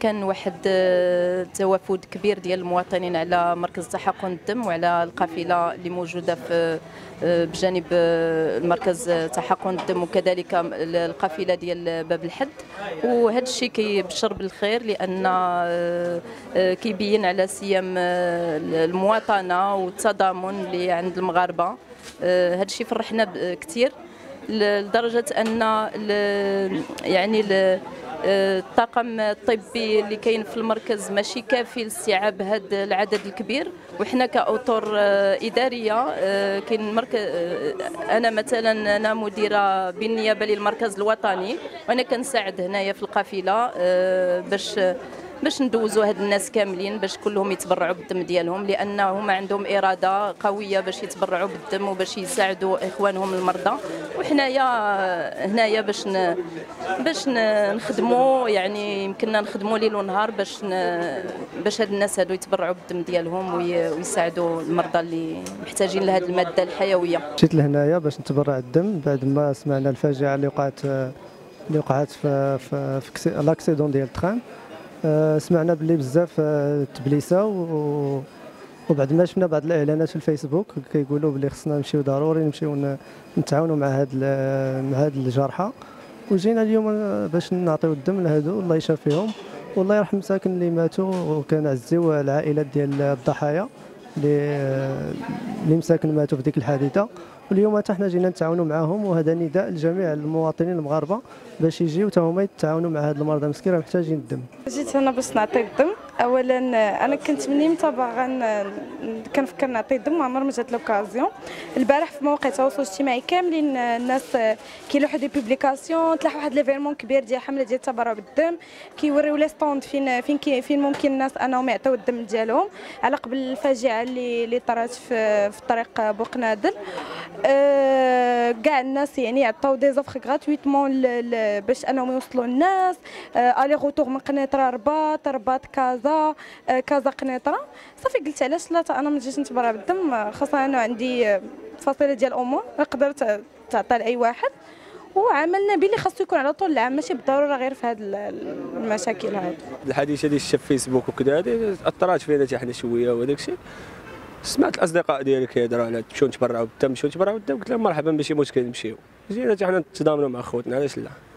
كان واحد توافد كبير ديال المواطنين على مركز تحقن الدم وعلى القافله اللي موجوده في بجانب المركز تحقن الدم، وكذلك القافله ديال باب الحد. وهذا الشيء كيبشر بالخير لان كيبين على سيام المواطنه والتضامن اللي عند المغاربه. هذا الشيء فرحنا كثير لدرجه ان يعني الطاقم الطبي اللي كاين في المركز ماشي كافي لاستيعاب هذا العدد الكبير. وحنا كاطر اداريه كاين مركز، انا مثلا انا مديره بالنيابه للمركز الوطني، وانا كنساعد هنايا في القافله باش ندوزوا هاد الناس كاملين باش كلهم يتبرعوا بالدم ديالهم، لان هما عندهم اراده قويه باش يتبرعوا بالدم وباش يساعدوا اخوانهم المرضى. وحنايا هنايا باش نخدموا، يعني يمكننا نخدموا ليل ونهار باش هاد الناس هادو يتبرعوا بالدم ديالهم ويساعدوا المرضى اللي محتاجين لهاد الماده الحيويه. جيت لهنايا باش نتبرع الدم بعد ما سمعنا الفاجعه اللي وقعت في لاكسيدون ديال الترام. سمعنا باللي بزاف تبليسه، وبعد ما شفنا بعض الاعلانات في الفيسبوك كيقولوا باللي خصنا نمشيو ضروري نمشيو نتعاونوا مع هاد الجرحى، وجينا اليوم باش نعطيو الدم لهادو الله يشافيهم والله يرحم المساكن اللي ماتوا، وكنعزيو العائلات ديال الضحايا اللي مساكن ماتوا في ديك الحادثه. واليوم حتى حنا جينا نتعاونوا معاهم، وهذا نداء لجميع المواطنين المغاربه باش يجيو حتى هما يتعاونوا مع هاد المرضى المسكين راه محتاجين الدم. جيت هنا باش نعطي الدم. اولا انا كنت مني متابعه كنفكر نعطي الدم، عمر ما جات لوكازيون. البارح في مواقع التواصل الاجتماعي كاملين الناس كيلوحوا دي بوبليكاسيون، تلاح واحد ليفيرمون كبير ديال حمله ديال التبرع بالدم، كيوريو لي ستوند فين ممكن الناس انهم يعطيو الدم ديالهم على قبل الفاجعه اللي طرات في طريق بوقنادل. كاع الناس يعني عطاو دي زوفر غراتويتمون باش انهم يوصلوا الناس. الي غوتور من قنيطره رباط كازا قنيطره. صافي قلت علاش لا انا ما نجيش نتبرع بالدم، خاصه انا عندي فصيله ديال الامور نقدر تعطى لاي واحد. وعملنا باللي خاصو يكون على طول العام، ماشي بالضروره غير في هذه المشاكل هذه. الحديثه اللي شفت في فيسبوك وكذا هذه اثرت فينا حتى حنا شويه، وهذاك الشيء سمعت الاصدقاء ديالي كيهضروا على تمشيو نتبرعوا بالدم، قلت لهم مرحبا ماشي مشكل نمشيو. جينا حتى حنا نتضامنوا مع خوتنا، علاش لا.